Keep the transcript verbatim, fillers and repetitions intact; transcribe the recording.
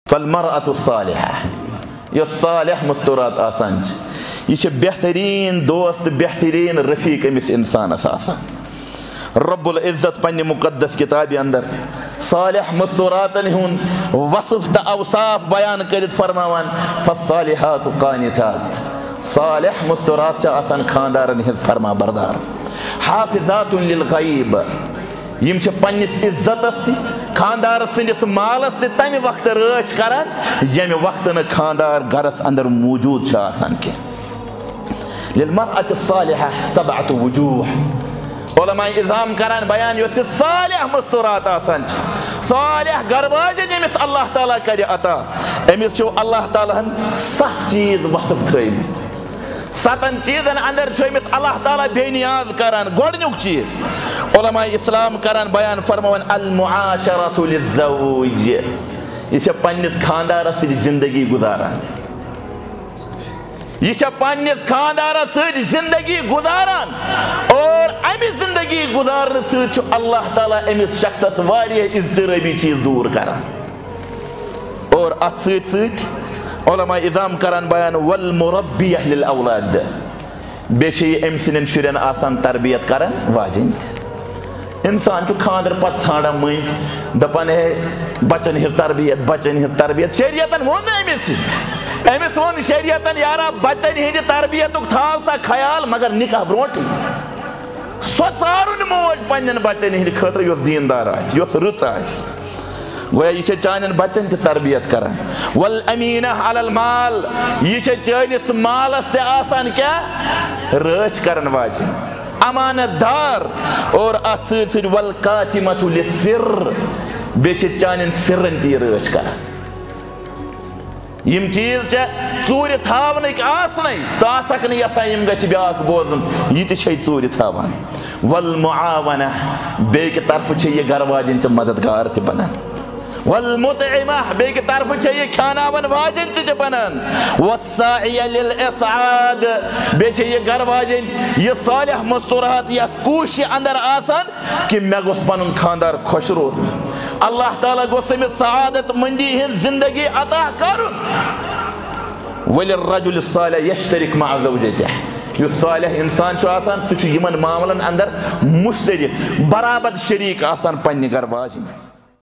फलमरअतु सालिहा यो सालिह मस्तूरात आसान यह बेहतरीन दोस्त बेहतरीन रफीक अमिस इंसानस आसान। रब्बुल इज्जत पन्ने मुकद्दस किताब अंदर सालिह मस्तूरातन हुन वसफ त अवसाफ बयान करित फरमावन फस्सालिहातु कानितात सालिह मस्तूरात आसान खानदारन हिज फरमा बरदार हाफिजातुन लिल गैब यम पन्निस इज्जतस खानदार सिंदिस मालस तमि वक्त रच करान यमि वक्त न खानदार गरस अंदर मौजूद आसान के। लिलमरअति सालिहा सबअतु वजूह उलमाए इज़ाम करान बयान यो सालिह मस्तूरात आसान सालिह गरवाजन यमिस अल्लाह ताला करे अता अमिस अल्लाह ताला सत चीज वसफ थयित सतन चीजन अंदर अमिस अल्लाह ताला बेनियाज करान। गोडनुक चीज उलमाए इस्लाम करान बयान फरमावन अल मुआशरतु लिज़्ज़ौज यह पन्निस खानदारस सि जिंदगी गुजारान यह पन्निस खानदारस सि जिंदगी गुजारान और अमि जिंदगी गुजारने सि अल्लाह ताला अमिस शख्सस वारिया इज़्तिराबी चीज दूर करान। और अत सत सत उलमाए इज़ाम करान बयान वल मुरब्बियह लिल औलाद बेशे अम सिंदन शुरन आसान तरबियत करान वाजिन इंसान खानदर पत ठाना मज दपान है बचन हिज तरबियत बचन हिज तरबियत शरीयतन वो अमिस अमिस वो शरीयतन यारा बचन हिंद तरबियत थाव सा ख्याल मगर निकाह ब्रोट सो चारुन मोज पन्न बचन हिंद खतर योस दीनदार आस योस रुच आस गोया यह चान बचन त तरबियत करान। वल अमीना अलल माल यह चानिस मालस ते आसान क्या रच करन वाजिन अमानतदार और अत सत वल कातिमतु लिस्सिर बे चान सिरन ती रच करान। यम चीज चूर थावन आसन यसान ब्या बोजन यह चूर थावान। वल मुआवना बे तरफ यह गरवाजन मददगार त बनान। वल मुतइमा बे तरफ यह खानावन वाजन त बनान। वस्साइय लिल इस्आद बे यह गरवाजन यह सालिह मस्तूरात यस कोश अंदर आसान कि मे गोस पनुन खानदार खुश रोज अल्लाह ताला गोस अमिस सआदत मंदी हिंद जिंदगी अता करुन। वलिर्रजुल सालिह यश्तरिक मअ ज़ौजतिह युस सालिह इंसान आसान सह यमन मामलन अंदर मुश्तरिक बराबर शरीक आसान पन्ने गरवाजन।